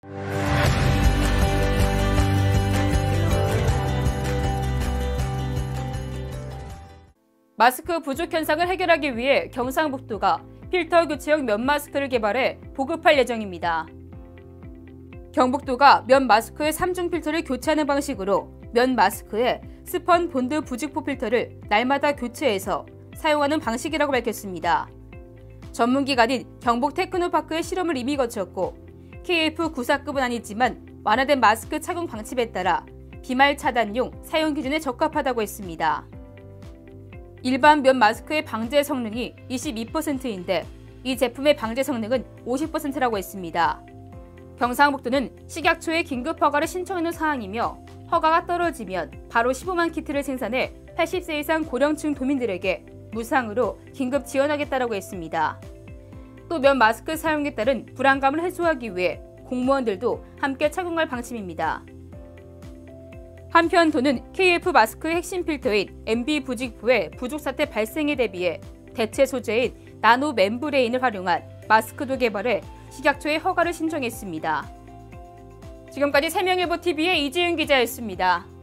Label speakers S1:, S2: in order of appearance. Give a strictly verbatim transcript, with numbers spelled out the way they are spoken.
S1: 마스크 부족 현상을 해결하기 위해 경상북도가 필터 교체형 면 마스크를 개발해 보급할 예정입니다. 경북도가 면 마스크의 삼중 필터를 교체하는 방식으로 면 마스크에 스펀 본드 부직포 필터를 날마다 교체해서 사용하는 방식이라고 밝혔습니다. 전문기관인 경북테크노파크의 실험을 이미 거쳤고 케이에프 구십사급은 아니지만 완화된 마스크 착용 방침에 따라 비말 차단용 사용 기준에 적합하다고 했습니다. 일반 면 마스크의 방제 성능이 이십이 퍼센트인데 이 제품의 방제 성능은 오십 퍼센트라고 했습니다. 경상북도는 식약처에 긴급 허가를 신청하는 사항이며 허가가 떨어지면 바로 십오만 키트를 생산해 팔십 세 이상 고령층 도민들에게 무상으로 긴급 지원하겠다고 했습니다. 또 면 마스크 사용에 따른 불안감을 해소하기 위해 공무원들도 함께 착용할 방침입니다. 한편 도는 케이에프 마스크의 핵심 필터인 엠비 부직포의 부족 사태 발생에 대비해 대체 소재인 나노 멤브레인을 활용한 마스크도 개발해 식약처에 허가를 신청했습니다. 지금까지 세명일보티비의 이지윤 기자였습니다.